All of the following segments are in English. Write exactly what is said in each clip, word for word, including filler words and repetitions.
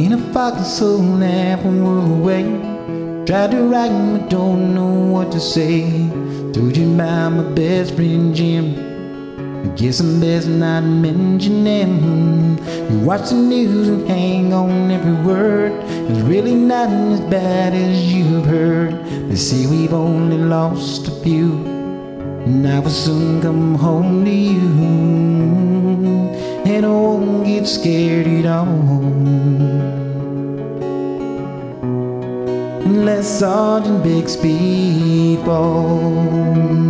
in a foxhole half a world away. Tried to write but don't know what to say. Told you about my best friend Jim. I guess I'm best not to mention him. You watch the news and hang on every word. It's really not as bad as you've heard. They say we've only lost a few, and I will soon come home to you, and I won't get scared at all unless Sergeant Bixby falls.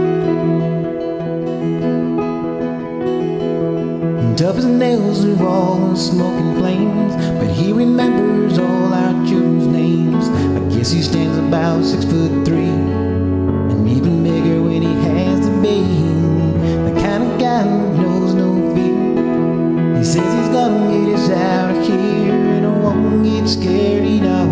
Tough as nails through all the smoking flames, but he remembers all our children's names. I guess he stands about six foot three, and even bigger when he has to be. The kind of guy who knows no fear. He says he's gonna get us out of here, and I won't get scared at all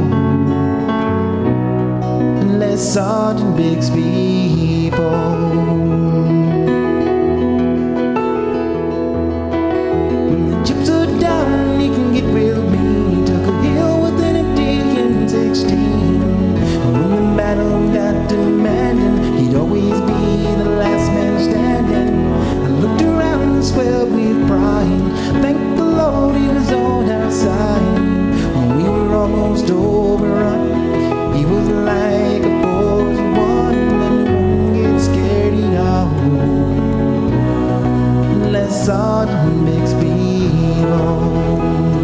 unless Sergeant Bixby falls. He'd always be the last man standing. I looked around and swelled with pride. Thank the Lord he was on our side. When we were almost overrun, he was like a force of one, and we won't get scared at all unless Sergeant Bixby falls.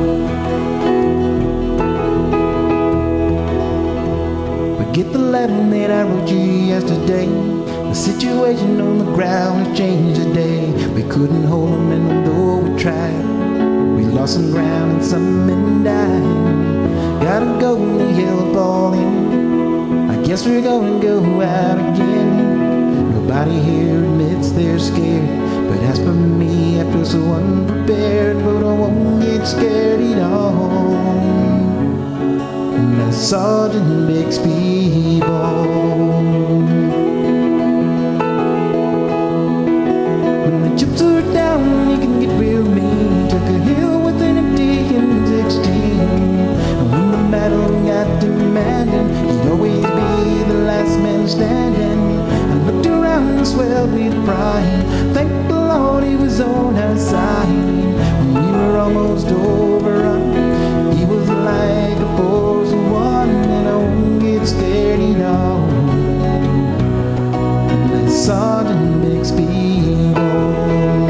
Get the letter that I wrote you yesterday. The situation on the ground has changed today. We couldn't hold them in although we tried. We lost some ground and some men died. Gotta go when the yellow fall in. I guess we're gonna go out again. Nobody here admits they're scared, but as for me, I feel so unprepared. But I won't get scared at all unless Sergeant Bixby falls. When the chips are down, you can get real mean. Took a hill with an empty M sixteen, and when the battle got demanding, he'd always be the last man standing. I looked around and swelled with pride. Thank the Lord he was on our side. When we were almost overrun, he was like a force of one, and I won't get scared at all unless Sergeant Bixby falls.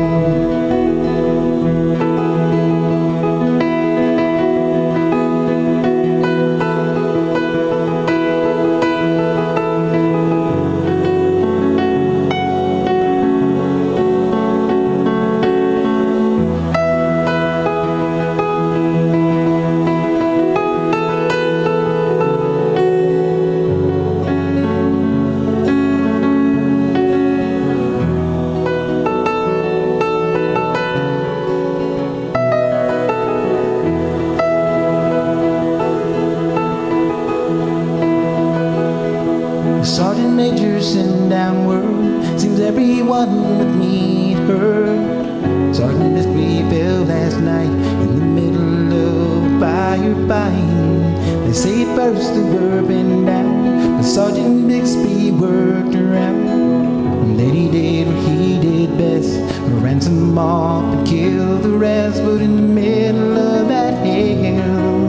Sergeant Major sent down word. Seems everyone with me heard. Sergeant Bixby fell last night in the middle of a firefight. They say at first the word been down, but Sergeant Bixby worked around. And then he did what he did best, ran some off and killed the rest. But in the middle of that hell,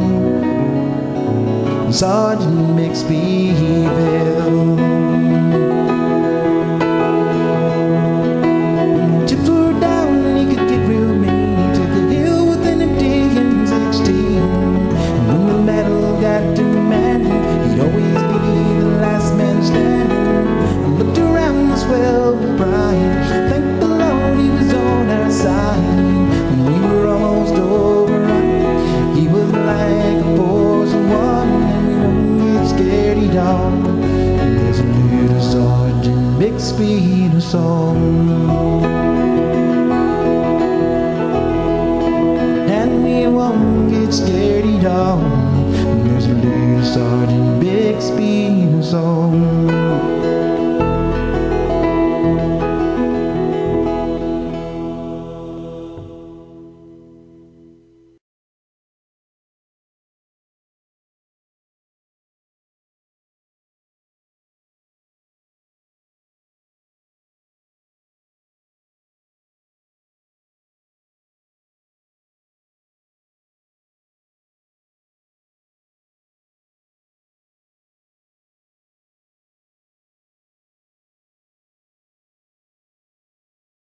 Sergeant Bixby fell. When the chips were down, he could get real mean. He took a hill with an empty M sixteen, and when the battle got demanding, he'd always be the last man standing. I looked around and swelled with pride. Thank the Lord he was on our side. When we were almost overrun, he was like a force of one, scared at all. And there's a little Sergeant Bixby in a song, and we won't get scared at all. And there's a little Sergeant Bixby in a song.